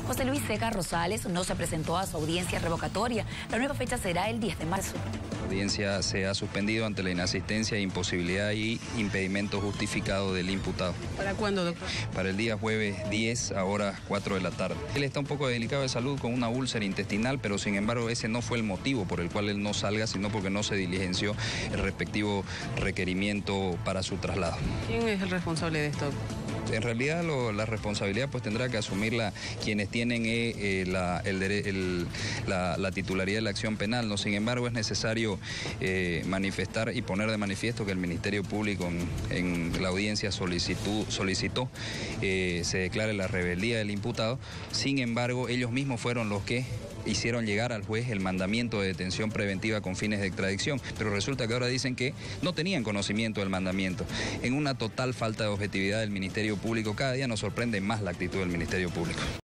José Luis Ceja Rosales no se presentó a su audiencia revocatoria. La nueva fecha será el 10 de marzo. La audiencia se ha suspendido ante la inasistencia, imposibilidad y impedimento justificado del imputado. ¿Para cuándo, doctor? Para el día jueves 10 a horas 4 de la tarde. Él está un poco delicado de salud con una úlcera intestinal, pero sin embargo ese no fue el motivo por el cual él no salga, sino porque no se diligenció el respectivo requerimiento para su traslado. ¿Quién es el responsable de esto? En realidad la responsabilidad pues tendrá que asumirla quienes tienen la titularidad de la acción penal. No, sin embargo, es necesario manifestar y poner de manifiesto que el Ministerio Público en la audiencia solicitó se declare la rebeldía del imputado. Sin embargo, ellos mismos fueron los que hicieron llegar al juez el mandamiento de detención preventiva con fines de extradición, pero resulta que ahora dicen que no tenían conocimiento del mandamiento. En una total falta de objetividad del Ministerio Público, cada día nos sorprende más la actitud del Ministerio Público.